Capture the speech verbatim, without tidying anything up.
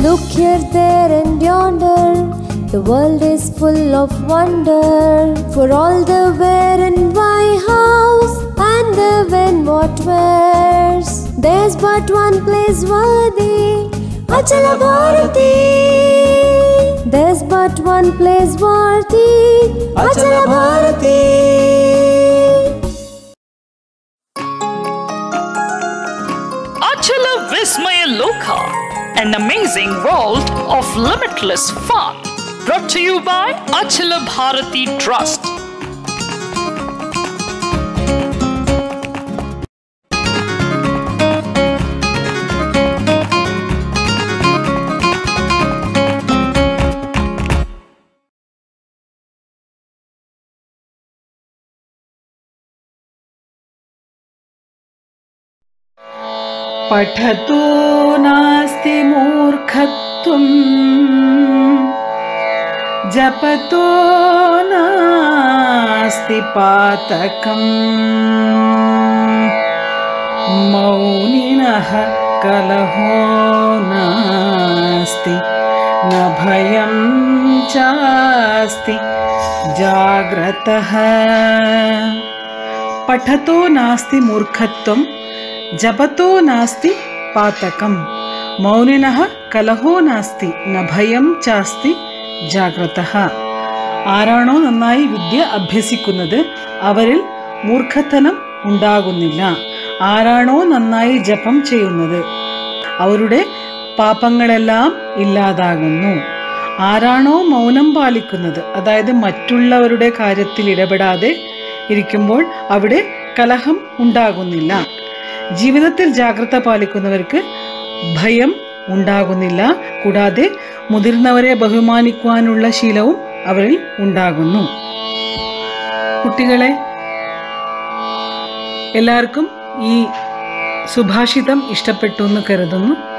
Look here, there and yonder, the world is full of wonder. For all the where and why, hows and the when, what, wheres, there's but one place worthy, Achala Bharati. There's but one place worthy, Achala Bharati. Achala Vismaya Loka, an amazing world of limitless fun. Brought to you by Achala Bharati Trust. पठतो नास्ति मूर्खत्वं, जपतो नास्ति पातकम्, मौनिनः कलहो नास्ति, न भयं चास्ति जाग्रतः। पठतो नास्ति मूर्खत्वं, जपतो नास्ति पातकम्, मौनिनः कलहो नास्ति, न भയം चास्ति ജാഗ്രതഃ. ആരാണോ നന്നായി വിദ്യ അഭ്യസിക്കുന്നത് അവരിൽ മൂർഖത്തനം ഉണ്ടാകുന്നില്ല. ആരാണോ നന്നായി ജപം ചെയ്യുന്നത് അവരുടെ പാപങ്ങളെല്ലാം ഇല്ലാതാകുന്നു. ആരാണോ മൗനം പാലിക്കുന്നത്, അതായത് മറ്റുള്ളവരുടെ കാര്യത്തിൽ ഇടപെടാതെ ഇരിക്കുമ്പോൾ അവിടെ കലഹം ഉണ്ടാകുന്നില്ല. ജീവിതത്തിൽ ജാഗ്രത പാലിക്കുന്നവർക്ക് ഭയം ഉണ്ടാകുന്നില്ല. കൂടാതെ മുതിർന്നവരെ ബഹുമാനിക്കുവാനുള്ള ശീലവും അവരിൽ ഉണ്ടാകുന്നു. കുട്ടികളെ, എല്ലാവർക്കും ഈ സുഭാഷിതം ഇഷ്ടപ്പെട്ടു എന്ന് കരുതുന്നു.